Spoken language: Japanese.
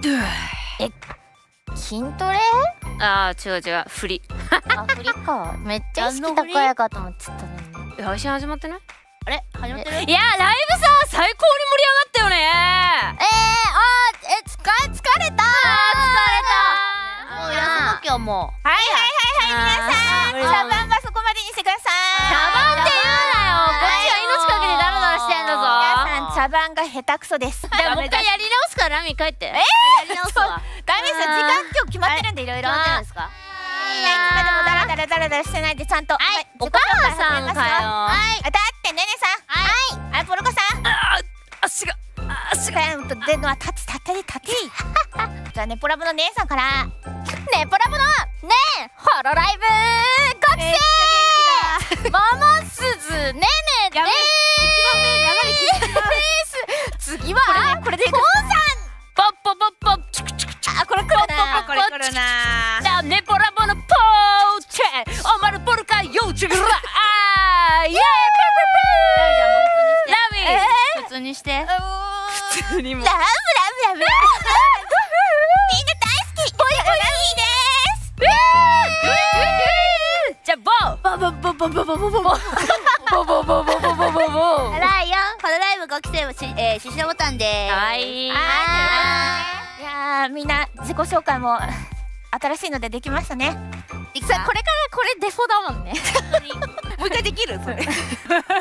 え、筋トレ？ あー違う違う、振り。 あ、振りか。めっちゃ意識高いかと思ってたのに。 配信始まってない？ あれ、始まってる？ いや、ライブさ、最高に盛り上がったよね。 疲れた。もう休む今日も。 はい、皆さん、茶番はそこまでにしてください。 茶番って言うなよ。こっちは命かけてダラダラしてんだぞ。 皆さん、茶番が下手くそです。 じゃあもう一回やり直すから、ラミ帰って。 やり直すわ。 ダメですよ、時間今日決まってるんで、いろいろ。 決まってるんですか？ いつまでもダラダラしてないで、ちゃんと。はい、 お母さんかよ。 はい。だってねねさん。はい。ポルコさん。 足が。 でのは立てじゃあねポラブの姉さんからねポラブのねホロライブ学生ママ鈴ねねです次はこれでポンさんポッポポッポチクチクチク。 あこれ来るなこれ来るなだねポラボのポーチェおまるポルカヨーチグラあーイエーイ普通にして普通にもラブみんな大好きボイボイですじゃあボーボボボボボボボボボボボボボボボボボライオンホロライブ5期生はシシドボタンでーす。 はいいやーみんな自己紹介も新しいのでできましたね。 さあこれからこれデフォだもんね。 もう一回できるそれ